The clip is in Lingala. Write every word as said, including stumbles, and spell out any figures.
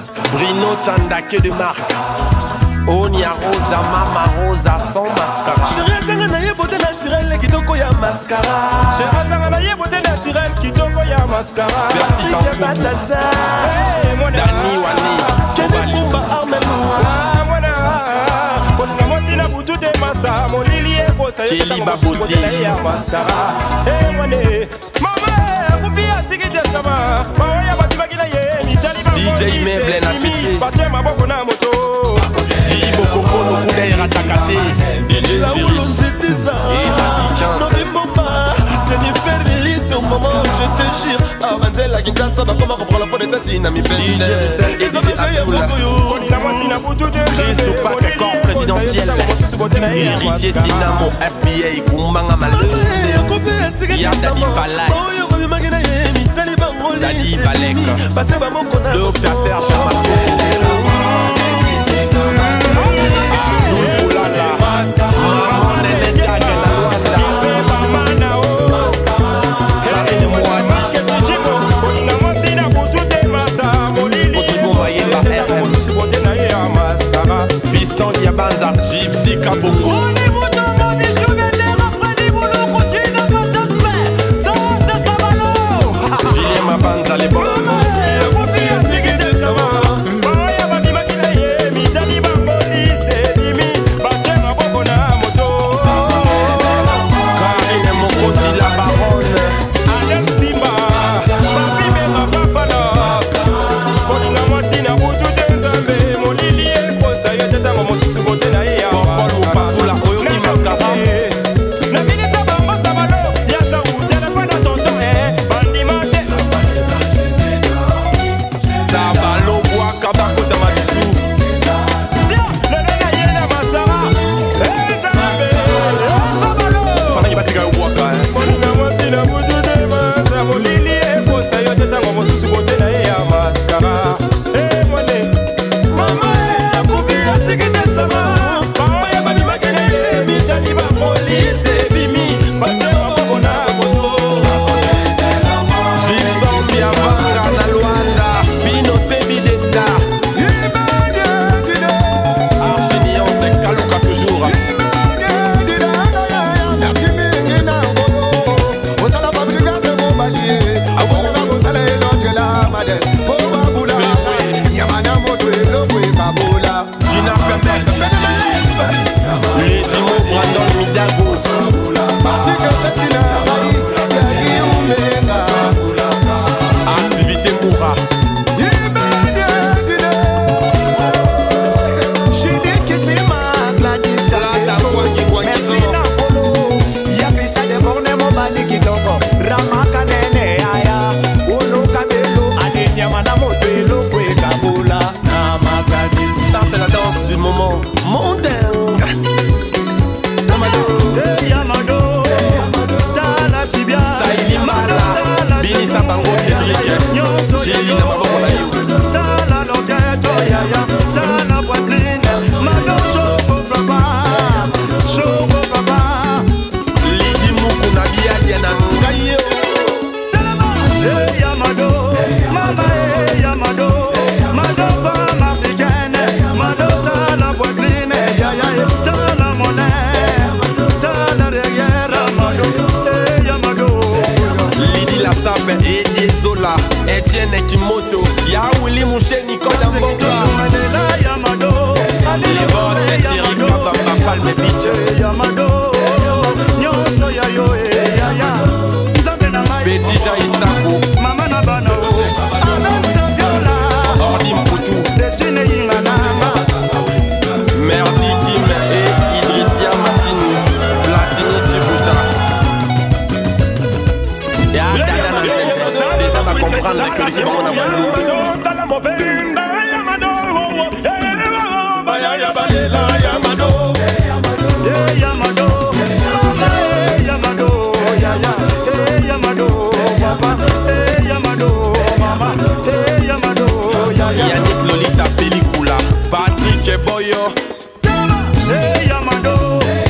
Bruno Tanda que de marque. Onia Rosa, Mama Rosa sans mascara. Chérie Zanga na ye beauté naturelle kitoko ya mascara. Chérie Zanga na ye beauté naturelle kitoko ya mascara. Merci Balthazar. Dani Wani. Kene Kumba Armelou. Kelly Babodi. D J Meuble na Titi. Jibo Koko no Koudeira Takate. D J Virus. Jennifer Lito, maman, je te jure. Avanzela Kinshasa, va comment reprendre la faute d'état, n'a mis belle. D J Russell et D J Abdoula. Christ Pac, corps présidentiel. Héritier Sinamo, F B A, Kumbanga Malou. Yadadi Balai. Dadi Balek. Le Piafer Chamassou. Fiston Diabanza, Gypsy Kabongo. Julien Mabanza, les boss. Etienne Kimoto, Yaouli Mouché, Nicolas Mboka. Les boss, c'est Thierry Kabamba, Palme Beach. Betty Jaïsako, Ordi Mpoutou, Merdi Kim et Idrissia Massini, Platini Djibouta. Déjà va comprendre que l'équipe en a